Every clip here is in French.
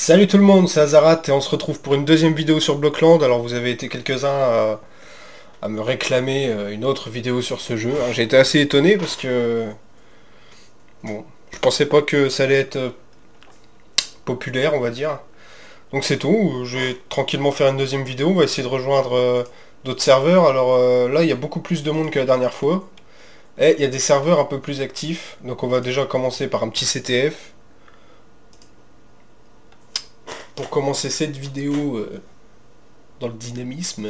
Salut tout le monde, c'est Azarat et on se retrouve pour une deuxième vidéo sur Blockland. Alors vous avez été quelques-uns à me réclamer une autre vidéo sur ce jeu. J'ai été assez étonné parce que bon, je pensais pas que ça allait être populaire, on va dire. Donc c'est tout, je vais tranquillement faire une deuxième vidéo, on va essayer de rejoindre d'autres serveurs. Alors là il y a beaucoup plus de monde que la dernière fois. Et il y a des serveurs un peu plus actifs, donc on va déjà commencer par un petit CTF. Pour commencer cette vidéo dans le dynamisme.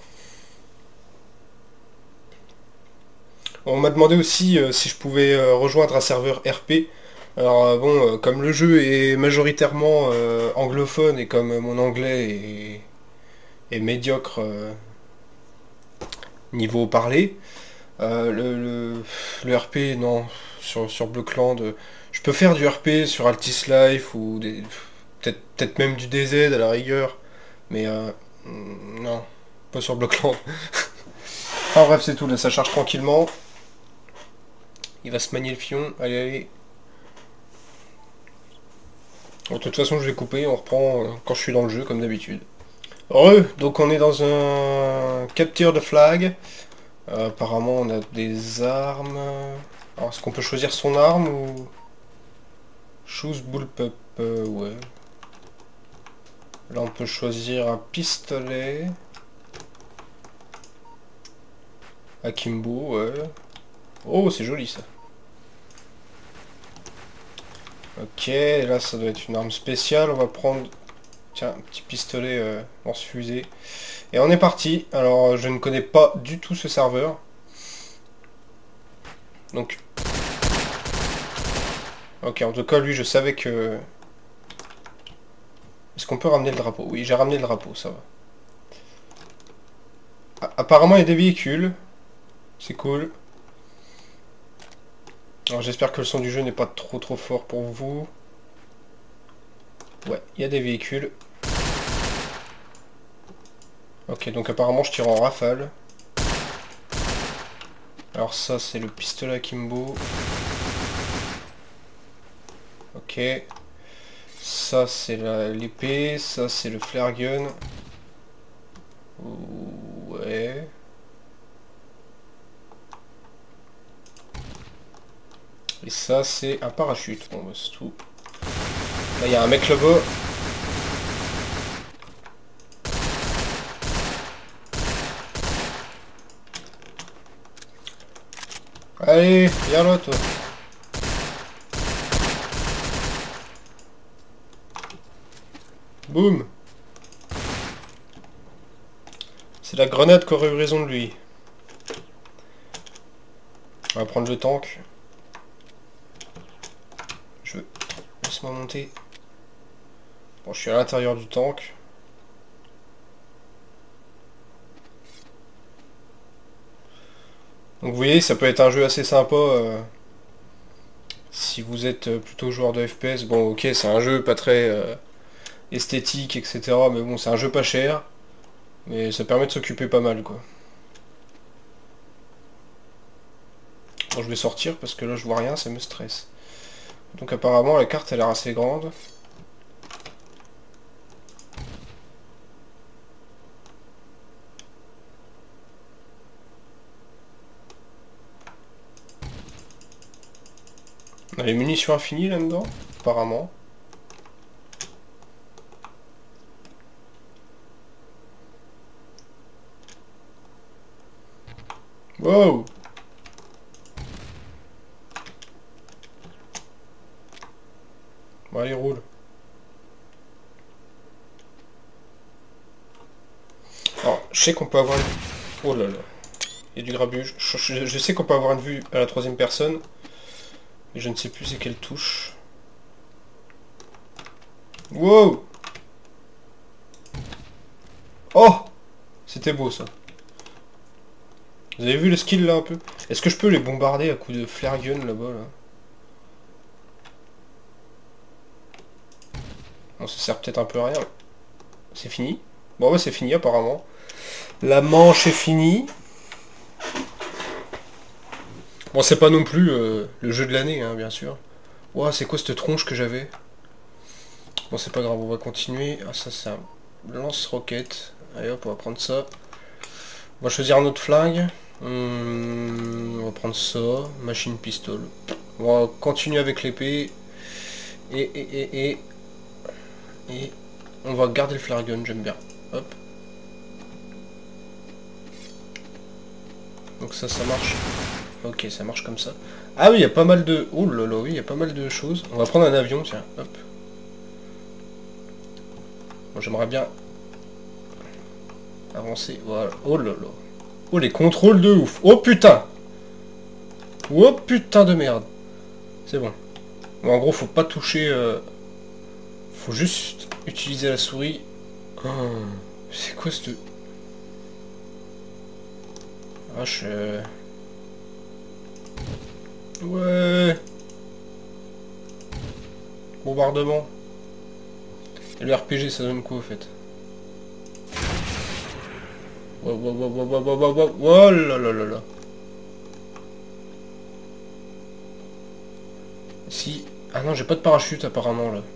On m'a demandé aussi si je pouvais rejoindre un serveur RP. Alors bon, comme le jeu est majoritairement anglophone et comme mon anglais est médiocre niveau parler, le RP, non, sur Blockland, je peux faire du RP sur Altis Life ou peut-être même du DZ à la rigueur, mais non, pas sur Blockland. Enfin bref, c'est tout, là ça charge tranquillement. Il va se manier le fion, allez, allez. Bon, de toute façon, je vais couper, on reprend quand je suis dans le jeu, comme d'habitude. Donc on est dans un capture de flag. Apparemment, on a des armes. Alors, est-ce qu'on peut choisir son arme ou... Choose bullpup, ouais. Là, on peut choisir un pistolet. Akimbo, ouais. Oh, c'est joli, ça. Ok, là, ça doit être une arme spéciale. On va prendre... Tiens, un petit pistolet lance-fusée. Et on est parti. Alors, je ne connais pas du tout ce serveur. Donc... Ok, en tout cas, lui, je savais que... Est-ce qu'on peut ramener le drapeau? Oui, j'ai ramené le drapeau, ça va. Apparemment, il y a des véhicules. C'est cool. Alors, j'espère que le son du jeu n'est pas trop fort pour vous. Ouais, il y a des véhicules. Ok, donc apparemment, je tire en rafale. Alors ça, c'est le pistolet Akimbo. Ok. Ça, c'est l'épée. Ça, c'est le flare gun. Ouais. Et ça, c'est un parachute. Bon, bah, c'est tout. Là, il y a un mec là-bas. Allez, viens là, toi. Boum. C'est la grenade qui aurait eu raison de lui. On va prendre le tank. Laisse-moi monter. Bon, je suis à l'intérieur du tank. Donc vous voyez, ça peut être un jeu assez sympa si vous êtes plutôt joueur de FPS. Bon, ok, c'est un jeu pas très esthétique, etc. Mais bon, c'est un jeu pas cher. Mais ça permet de s'occuper pas mal, quoi. Bon, je vais sortir parce que là, je vois rien, ça me stresse. Donc apparemment, la carte a l'air assez grande. On a les munitions infinies là-dedans, apparemment. Wow! Bon, allez, roule. Alors, je sais qu'on peut avoir une... Oh là là. Il y a du grabuge. Je sais qu'on peut avoir une vue à la troisième personne. Mais je ne sais plus c'est quelle touche. Wow! Oh! C'était beau ça. Vous avez vu le skill là un peu? Est-ce que je peux les bombarder à coups de flare gun là-bas là? Bon, ça sert peut-être un peu à rien. C'est fini? Bon ouais, c'est fini apparemment. La manche est finie. Bon, c'est pas non plus le jeu de l'année, hein, bien sûr. Ouah, c'est quoi cette tronche que j'avais? Bon, c'est pas grave, on va continuer. Ah, ça, c'est un lance-roquette. Allez hop, on va prendre ça. On va choisir un autre flingue. On va prendre ça. Machine pistol. On va continuer avec l'épée. Et on va garder le flare gun, j'aime bien. Hop. Donc ça marche. Ok, ça marche comme ça. Ah oui, il y a pas mal de... Oh là là, oui, il y a pas mal de choses. On va prendre un avion, tiens. Hop. Bon, j'aimerais bien avancer. Voilà. Oh là là. Oh, les contrôles de ouf. Oh putain. Oh putain de merde. C'est bon. Bon, en gros, faut pas toucher... Faut juste utiliser la souris. Oh, c'est quoi ce... Ah, Ouais. Bombardement. Et le RPG, ça donne quoi, au fait? Oh là là là là. Si... Ah non, j'ai pas de parachute, apparemment, là.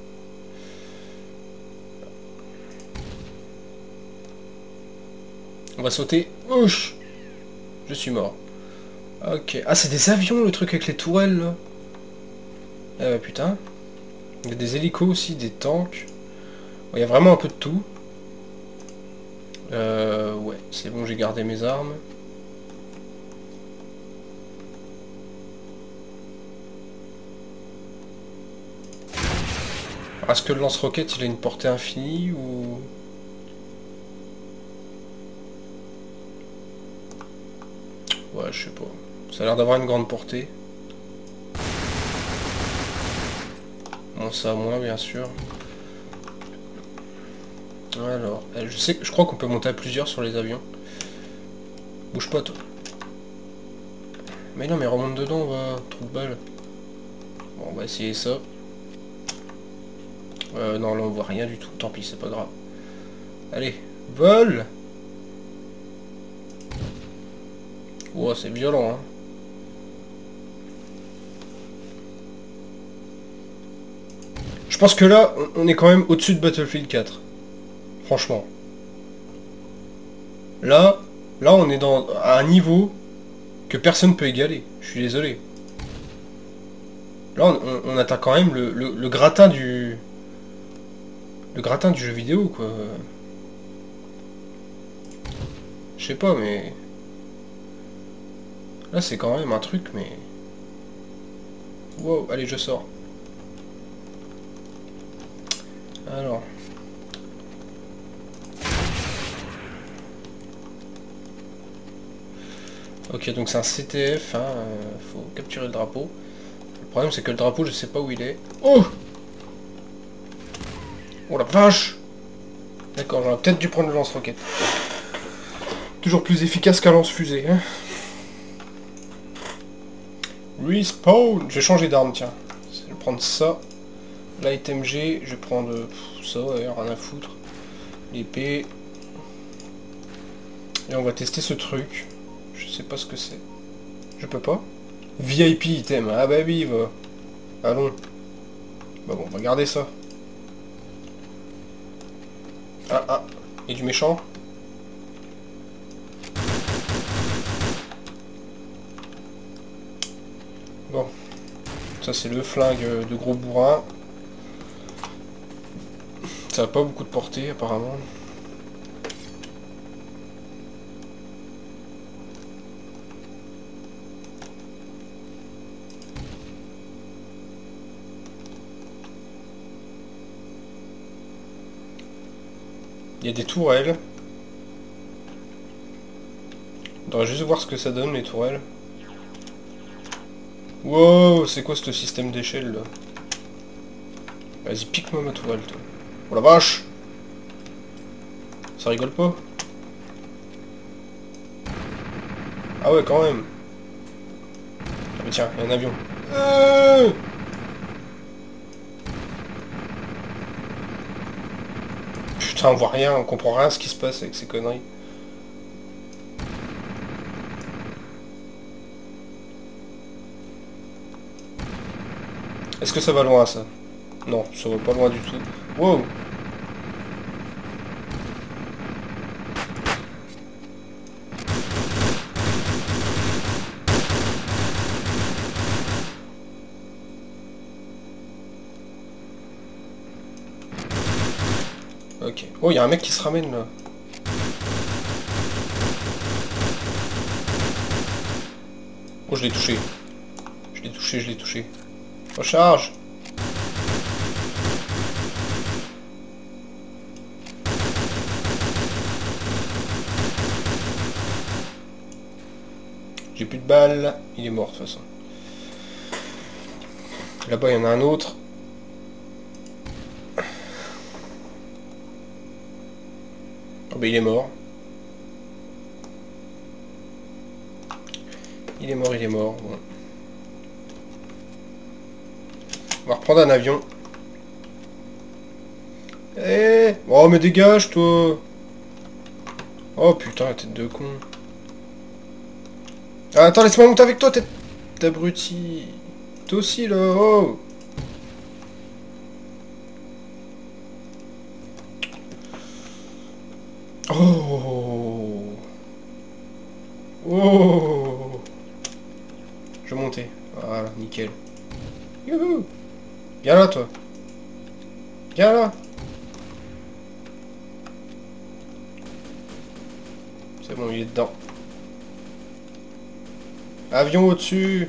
On va sauter. Ouch. Je suis mort. Ok. Ah, c'est des avions, le truc avec les tourelles, là. Ah bah putain. Il y a des hélicos aussi, des tanks. Il y a vraiment un peu de tout. Ouais, c'est bon, j'ai gardé mes armes. Est-ce que le lance-roquette, il a une portée infinie ou... Ouais, je sais pas. Ça a l'air d'avoir une grande portée. Bon, ça moins, bien sûr. Alors, je crois qu'on peut monter à plusieurs sur les avions. Bouge pas, toi. Mais non, mais remonte dedans, va. Trou de balle. Bon, on va essayer ça. Non, là, on voit rien du tout. Tant pis, c'est pas grave. Allez, vol! Oh, c'est violent, hein. Je pense que là, on est quand même au-dessus de Battlefield 4. Franchement. Là, on est à un niveau que personne peut égaler. Je suis désolé. Là, on atteint quand même le gratin du... Le gratin du jeu vidéo, quoi. Je sais pas, mais... Là, c'est quand même un truc, mais... Wow, allez, je sors. Alors... Ok, donc c'est un CTF, hein, faut capturer le drapeau. Le problème, c'est que le drapeau, je sais pas où il est. Oh! Oh la vache! D'accord, j'aurais peut-être dû prendre le lance-roquette. Toujours plus efficace qu'un lance-fusée, hein. Respawn! Je vais changer d'arme, tiens. Je vais prendre ça. Light MG, je vais prendre ça, ouais, rien à foutre. L'épée. Et on va tester ce truc. Je sais pas ce que c'est. Je peux pas. VIP item. Ah bah oui, va. Allons. Bah bon, on va garder ça. Ah ah. Et du méchant. Bon. Ça c'est le flingue de gros bourrin. Ça a pas beaucoup de portée apparemment. Il y a des tourelles. On devrait juste voir ce que ça donne les tourelles. Wow, c'est quoi ce système d'échelle là? Vas-y, pique-moi ma tourelle toi. Oh la vache! Ça rigole pas? Ah ouais, quand même. Ah mais tiens, il y a un avion. Putain, on voit rien, on comprend rien à ce qui se passe avec ces conneries. Est-ce que ça va loin ça? Non, ça va pas loin du tout. Wow. Ok. Oh, il y a un mec qui se ramène là. Oh, je l'ai touché. Je l'ai touché, je l'ai touché. Recharge. J'ai plus de balles. Il est mort de toute façon. Là-bas, il y en a un autre. Oh, bah, il est mort. Il est mort, il est mort. Bon. On va reprendre un avion. Eh, oh, mais dégage, toi. Oh, putain, la tête de con. Ah, attends, laisse-moi monter avec toi, tête d'abruti. Toi aussi, là, oh. Oh. Oh. Je vais monter. Voilà, nickel. Youhou. Viens là, toi. Viens là. C'est bon, il est dedans. Avion au-dessus.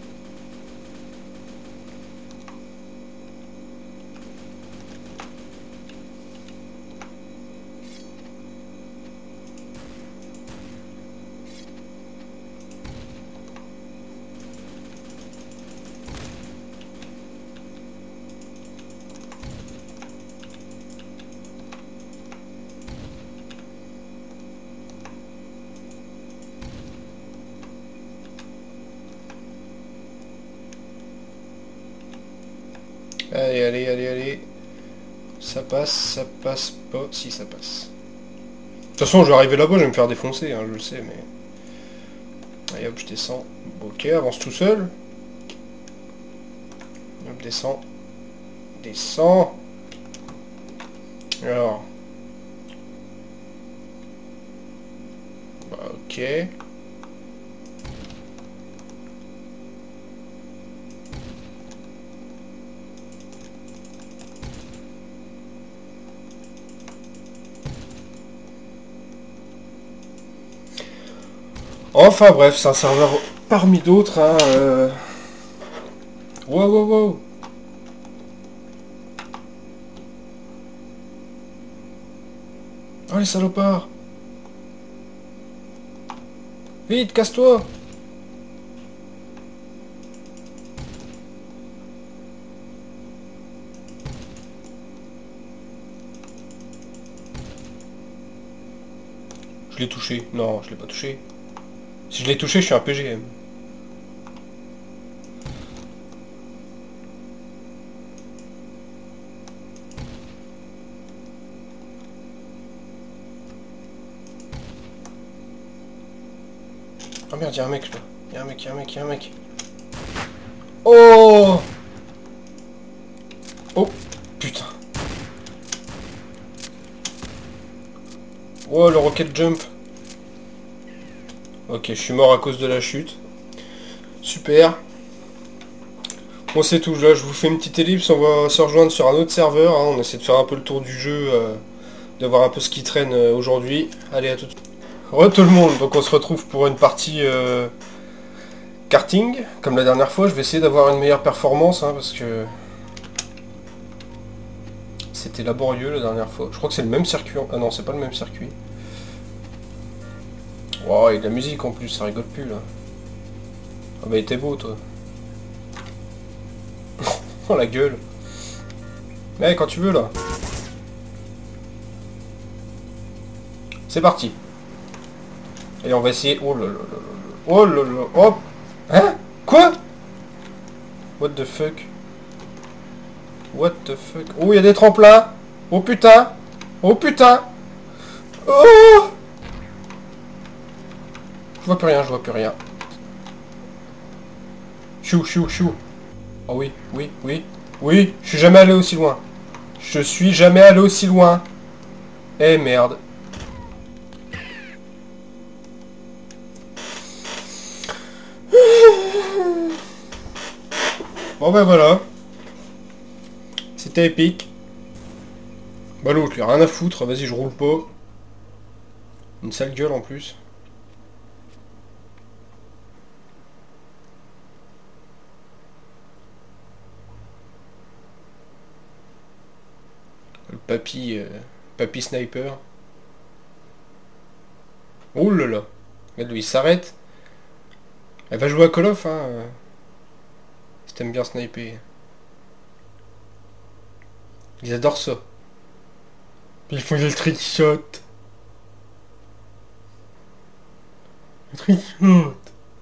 Allez, allez, allez, allez. Ça passe pas. Si, ça passe. De toute façon, je vais arriver là-bas, je vais me faire défoncer, hein, je le sais, mais... Allez, hop, je descends. Ok, avance tout seul. Hop, descends. Descends. Alors. Bah, ok. Enfin bref, c'est un serveur parmi d'autres, hein. Wow, wow, wow. Oh les salopards. Vite, casse-toi. Je l'ai touché. Non, je l'ai pas touché. Si je l'ai touché, je suis un PGM. Oh merde, y'a un mec là. Y'a un mec, y'a un mec, y'a un mec. Oh. Oh, putain. Oh, le rocket jump. Ok, je suis mort à cause de la chute. Super. Bon, c'est tout. Là, je vous fais une petite ellipse. On va se rejoindre sur un autre serveur, hein. On essaie de faire un peu le tour du jeu, de voir un peu ce qui traîne aujourd'hui. Allez, à tout de suite. Re tout le monde. Donc, on se retrouve pour une partie karting. Comme la dernière fois, je vais essayer d'avoir une meilleure performance, hein, parce que c'était laborieux la dernière fois. Je crois que c'est le même circuit. Ah non, c'est pas le même circuit. Wow, il y a de la musique en plus, ça rigole plus là. Ah bah, il était beau, toi. Oh la gueule. Mais quand tu veux là. C'est parti. Et on va essayer. Oh là là là là. Oh là là. Oh. Hein? Quoi? What the fuck? What the fuck? Oh, il y a des tremplins. Oh putain. Oh putain. Oh. Je vois plus rien, je vois plus rien. Chou, chou, chou. Oh oui, oui, oui. Oui, je suis jamais allé aussi loin. Je suis jamais allé aussi loin. Eh merde. Bon ben voilà. C'était épique. Bah l'autre, lui, rien à foutre. Vas-y, je roule pas. Une sale gueule en plus. Le papy... papy sniper. Ouh là là. Regarde, lui, il s'arrête. Elle va jouer à Call of, hein. Si t'aimes bien sniper. Ils adorent ça. Ils font des trick shots. Le trick shot.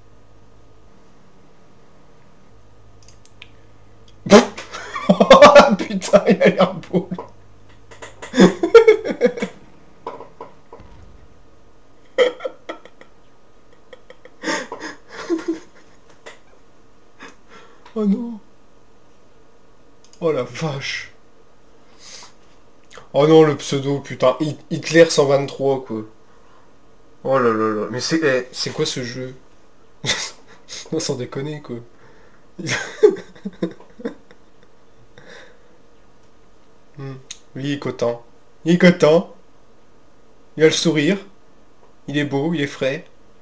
Putain, il a l'air beau. Oh non. Oh la vache. Oh non, le pseudo, putain. Hitler 123, quoi. Oh là là là. Mais c'est quoi ce jeu? Non, sans déconner, quoi. Hmm. Oui, il est content. Il est content. Il a le sourire. Il est beau, il est frais.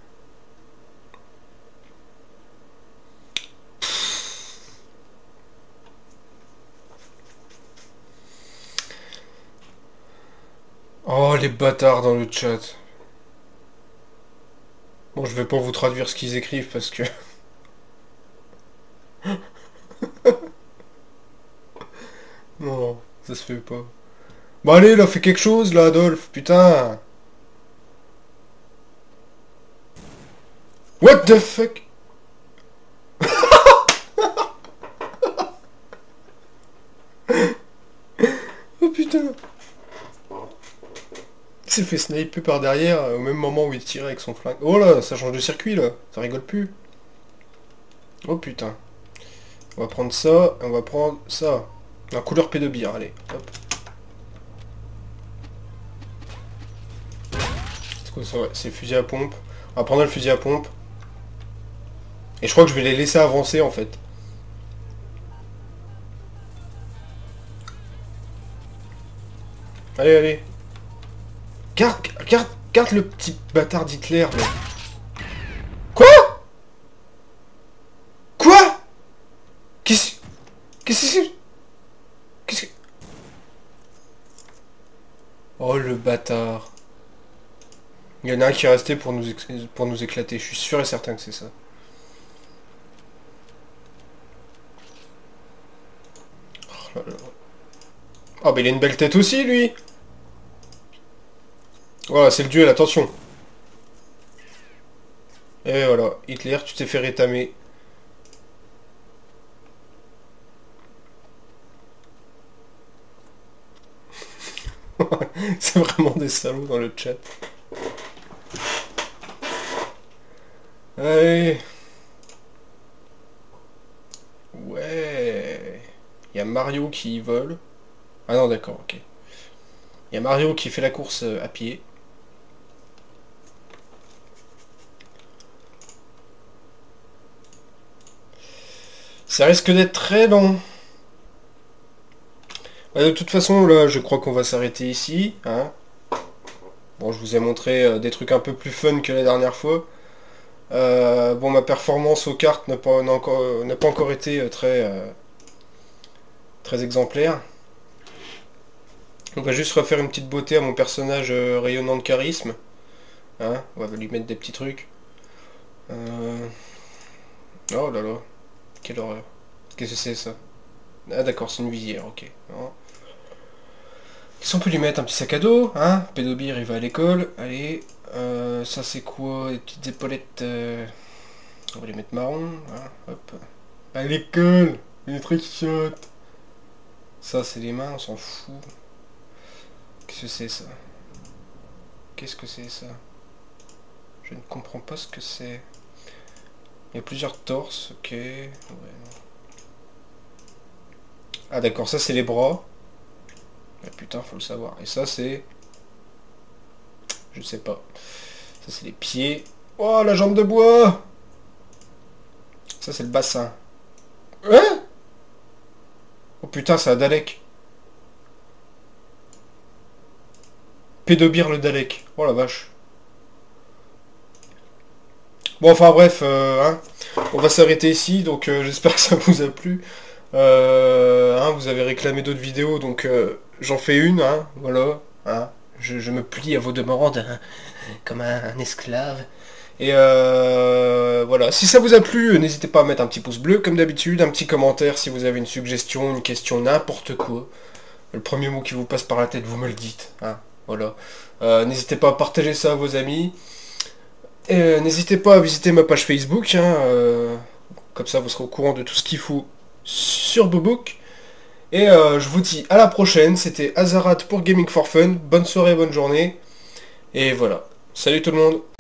Oh, les bâtards dans le chat. Bon, je vais pas vous traduire ce qu'ils écrivent parce que... Non, ça se fait pas. Bon allez, là, fais quelque chose, là, Adolphe, putain. What the fuck? Oh putain. Il s'est fait sniper par derrière au même moment où il tirait avec son flingue. Oh là, ça change de circuit, là. Ça rigole plus. Oh putain. On va prendre ça, on va prendre ça. Un couleur pédobire, allez, hop. C'est quoi ça? Ouais, c'est le fusil à pompe. On va prendre le fusil à pompe. Et je crois que je vais les laisser avancer, en fait. Allez, allez. Garde le petit bâtard d'Hitler, là. Quoi? Quoi? Qu'est-ce que c'est? Qu'est-ce que... Oh, le bâtard. Il y en a un qui est resté pour nous éclater. Je suis sûr et certain que c'est ça. Oh là là. Oh, mais il a une belle tête aussi, lui. Voilà, c'est le duel, attention. Et voilà, Hitler, tu t'es fait rétamer. C'est vraiment des salauds dans le chat. Allez. Ouais. Il y a Mario qui vole. Ah non, d'accord, ok. Il y a Mario qui fait la course à pied. Ça risque d'être très long. De toute façon, là, je crois qu'on va s'arrêter ici. Hein. Bon, je vous ai montré des trucs un peu plus fun que la dernière fois. Bon, ma performance aux cartes n'a pas encore été très exemplaire. On va juste refaire une petite beauté à mon personnage rayonnant de charisme. Hein, on va lui mettre des petits trucs. Oh là là, quelle horreur. Qu'est-ce que c'est ça? Ah d'accord, c'est une visière, ok. Non. Qu'est-ce qu'on peut lui mettre? Un petit sac à dos, hein? Pédobire, il va à l'école. Allez, ça c'est quoi? Des petites épaulettes... On va les mettre marron, hein? Hop. À l'école! Les trickshots! Ça c'est les mains, on s'en fout. Qu'est-ce que c'est ça? Qu'est-ce que c'est ça? Je ne comprends pas ce que c'est. Il y a plusieurs torses, ok. Ouais. Ah d'accord, ça c'est les bras. Ah, putain, faut le savoir. Et ça, c'est... Je sais pas. Ça, c'est les pieds. Oh, la jambe de bois! Ça, c'est le bassin. Hein? Oh putain, c'est un Dalek. Pédobir le Dalek. Oh la vache. Bon, enfin bref, hein, on va s'arrêter ici, donc j'espère que ça vous a plu. Hein, vous avez réclamé d'autres vidéos, donc j'en fais une, hein, voilà. Hein, je me plie à vos demandes, hein, comme un esclave. Et voilà, si ça vous a plu, n'hésitez pas à mettre un petit pouce bleu, comme d'habitude, un petit commentaire si vous avez une suggestion, une question, n'importe quoi. Le premier mot qui vous passe par la tête, vous me le dites, hein, voilà. N'hésitez pas à partager ça à vos amis. Et n'hésitez pas à visiter ma page Facebook, hein, comme ça vous serez au courant de tout ce qu'il faut sur Bobook. Et je vous dis à la prochaine, c'était Azarat pour Gaming for Fun, bonne soirée, bonne journée, et voilà. Salut tout le monde!